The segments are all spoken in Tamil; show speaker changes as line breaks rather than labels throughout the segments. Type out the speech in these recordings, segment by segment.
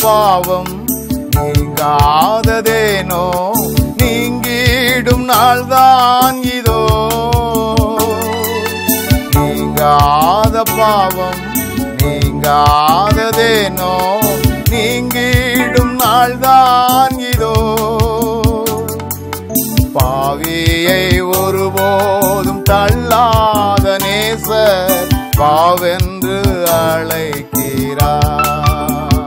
பாவம் நீங்காததேனோ, நீங்கிடும் நாள்தான் இதோ. நீங்காத பாவம் நீங்காததேனோ, நீங்கிடும் நாள்தான் இதோ. பாவியை ஒருபோதும் தள்ளாத நேசர் பாவென்று அழைக்கிறார்.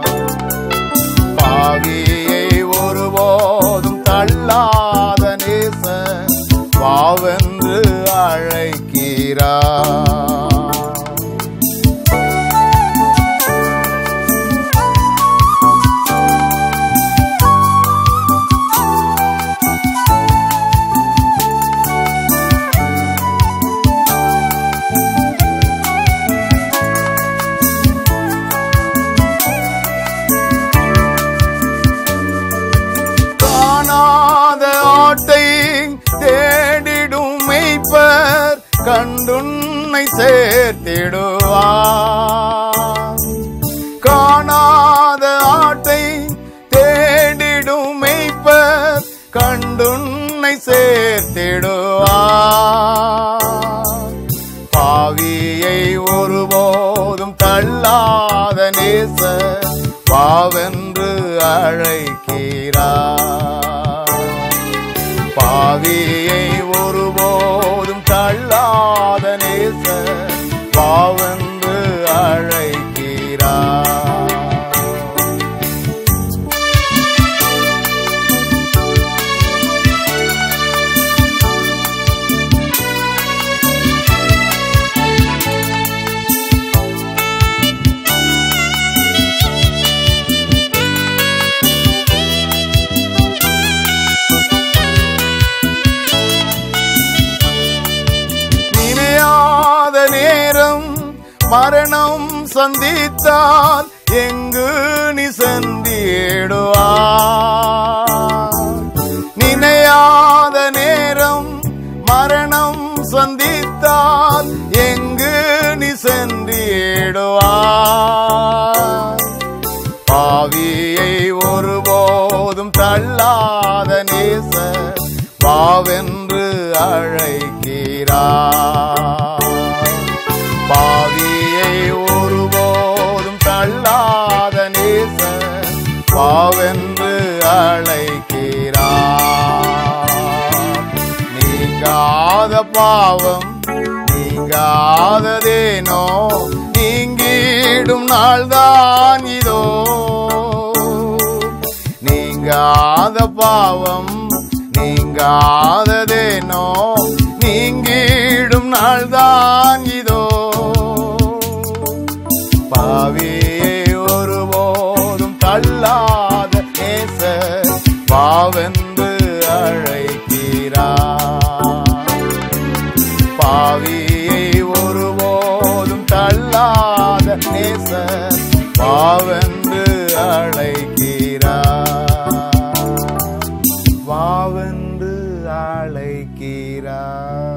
பாவியை ஒருபோதும் தள்ளாத நேசர் பாவென்று அழைக்கிறார். தேடிடும் மெய்ப்பர் கண்டுன்னை சேர்த்திடுவார். காணாத ஆட்டை தேடிடும் மெய்ப்பர் கண்டுன்னை சேர்த்திடுவார். பாவியை ஒருபோதும் தள்ளாத நேசர் பாவென்று அழைக்கிறார். பாவியை ஒருபோதும் தள்ளாத நேசர் பாவென்று அழைக்கிறார். நேரம் மரணம் சந்தித்தால் எங்கு நீ சந்திடுவார். நினையாத நேரம் மரணம் சந்தித்தால் எங்கு நீ சென்றிடுவார். பாவியை ஒருபோதும் தள்ளாத நேசர் பாவென்று அழைக்கிறார். பாவியை ஒருபோதும் தள்ளாத நேசர் பாவென்று அழைக்கிறார். நீங்காத பாவம் நீங்காததேனோ, நீங்கிடும் நாள்தான் இதோ. நீங்காத பாவம் நீங்காததேனோ, நீங்கிடும் நாள்தான் இதோ. பாவியை ஒருபோதும் தள்ளாத நேசர் பாவென்று அழைக்கிறார். பாவியை ஒருபோதும் தள்ளாத நேசர் பாவென்று அழைக்கிறார். பாவென்று அழைக்கிறார்.